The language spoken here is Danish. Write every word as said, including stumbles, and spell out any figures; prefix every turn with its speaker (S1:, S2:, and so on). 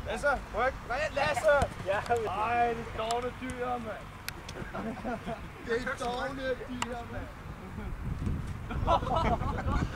S1: Lasse, ryk! Lasse!
S2: Ja,
S1: ej, det er dårlige dyr, mand.
S3: Det er dårlige dyr, mand.